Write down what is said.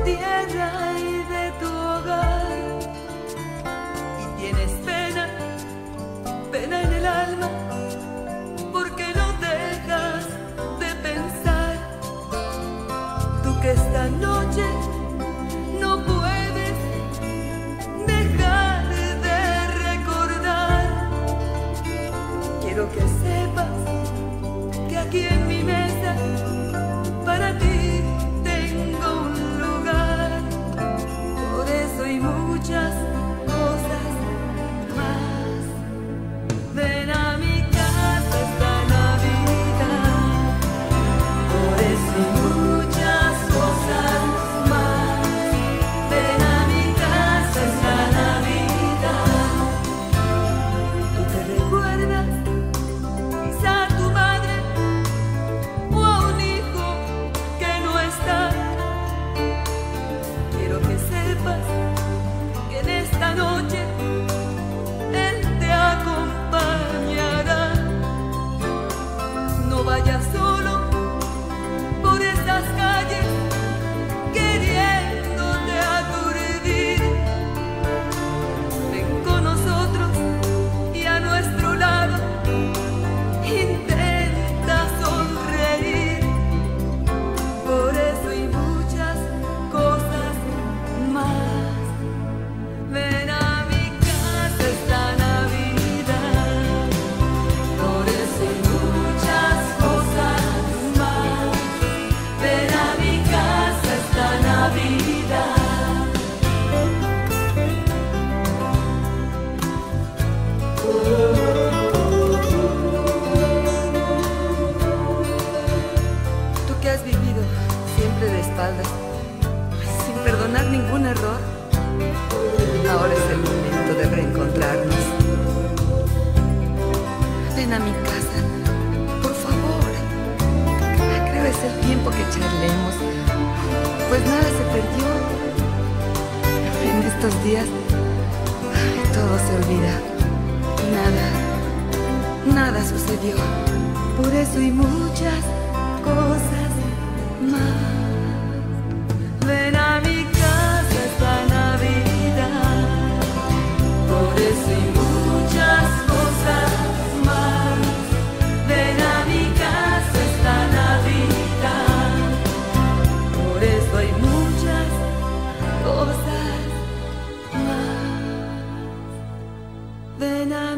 tierra y de tu hogar. Y tienes pena, pena en el alma, porque no dejas de pensar. Tú que esta noche no puedes dejar de recordar. Quiero que sepas que aquí en mi mesa para ti tengo un lugar. Por eso y muchas cosas más. Ven a mi casa esta Navidad. Por eso y muchas cosas más. Ven a mi casa esta Navidad. Tú te recuerdas quizá a tu madre o a un hijo que no está. Quiero que sepas que en esta noche Él te acompañará. No vayas solo por estas calles queriéndote aturdir. Ven con nosotros y a nuestro lado intenta sonreír. Por eso y muchas cosas más. Ven a mi casa esta Navidad. Por eso y muchas cosas más. Ven a mi casa esta Navidad. Tú que has vivido siempre de espaldas, sin perdonar ningún error, ahora es el momento de reencontrarnos. Ven a mi casa, por favor. Creo es el tiempo que charlemos, pues nada se perdió. En estos días todo se olvida. Nada sucedió. Por eso y muchas cosas más. Ven a mi casa esta Navidad. Por eso y muchas cosas más. Ven a mi casa esta Navidad. Por eso hay muchas cosas más. Ven a